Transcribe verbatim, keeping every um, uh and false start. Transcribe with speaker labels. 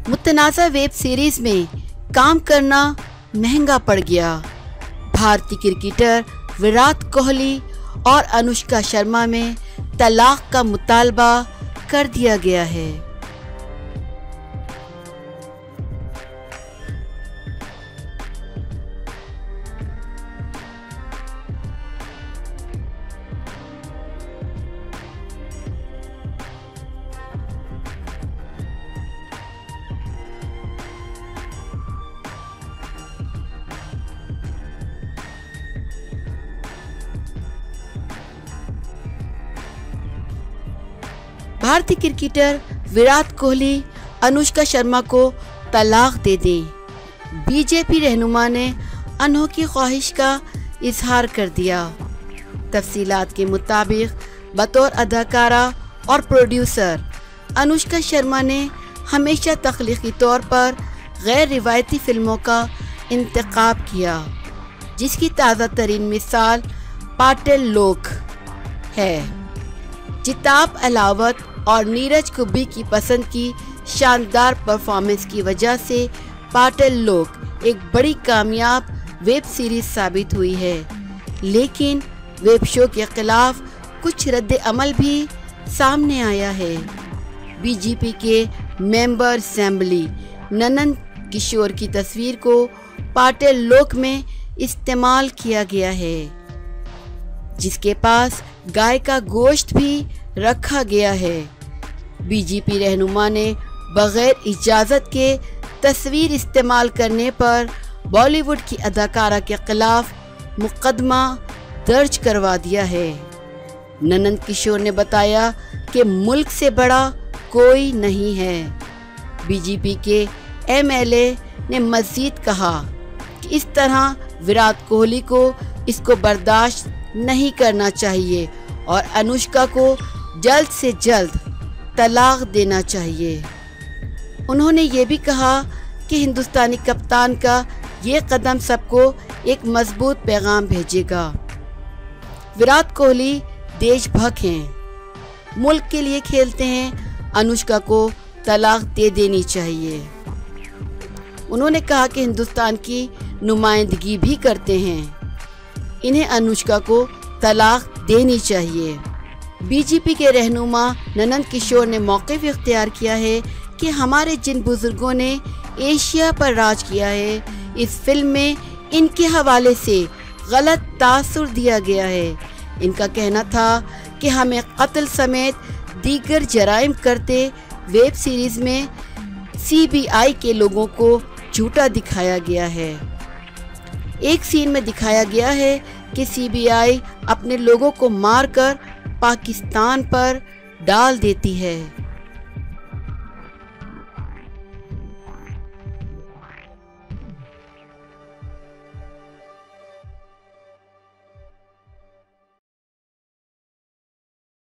Speaker 1: मुतनाज़ा web series में काम करना महंगा पड़ गया। भारतीय क्रिकेटर विराट कोहली और अनुष्का शर्मा में तलाक का मुतालबा कर दिया गया है। भारतीय क्रिकेटर विराट कोहली अनुष्का शर्मा को तलाक दे दें। बीजेपी रहनुमा ने अनोखी ख्वाहिश का इजहार कर दिया। तफसीलात के मुताबिक बतौर अदाकारा और प्रोड्यूसर अनुष्का शर्मा ने हमेशा तख्लीकी तौर पर गैर रिवायती फिल्मों का इंतखाब किया, जिसकी ताज़ा तरीन मिसाल पाटिल लोक है। जिताब अलावत और नीरज कुब्बी की पसंद की शानदार परफॉर्मेंस की वजह से पाटिल लोक एक बड़ी कामयाब वेब सीरीज साबित हुई है। लेकिन वेब शो के खिलाफ कुछ रद्द अमल भी सामने आया है। बीजेपी के मेंबर असेंबली ननन किशोर की तस्वीर को पाटिल लोक में इस्तेमाल किया गया है, जिसके पास गाय का गोश्त भी रखा गया है। बीजेपी रहनुमा ने बगैर इजाज़त के तस्वीर इस्तेमाल करने पर बॉलीवुड की अदाकारा के खिलाफ मुकदमा दर्ज करवा दिया है। ननन किशोर ने बताया कि मुल्क से बड़ा कोई नहीं है। बीजेपी के एमएलए ने मज़ीद कहा कि इस तरह विराट कोहली को इसको बर्दाश्त नहीं करना चाहिए और अनुष्का को जल्द से जल्द तलाक देना चाहिए। उन्होंने ये भी कहा कि हिंदुस्तानी कप्तान का ये कदम सबको एक मजबूत पैगाम भेजेगा। विराट कोहली देशभक्त हैं, मुल्क के लिए खेलते हैं, अनुष्का को तलाक दे देनी चाहिए। उन्होंने कहा कि हिंदुस्तान की नुमाइंदगी भी करते हैं, इन्हें अनुष्का को तलाक देनी चाहिए। बीजेपी के रहनुमा ननन किशोर ने मौक़िफ़ इख्तियार किया है कि हमारे जिन बुजुर्गों ने एशिया पर राज किया है, इस फिल्म में इनके हवाले से गलत तासुर दिया गया है। इनका कहना था कि हमें कत्ल समेत दीगर जराइम करते वेब सीरीज़ में सीबीआई के लोगों को झूठा दिखाया गया है। एक सीन में दिखाया गया है कि सीबीआई अपने लोगों को मारकर पाकिस्तान पर डाल देती है।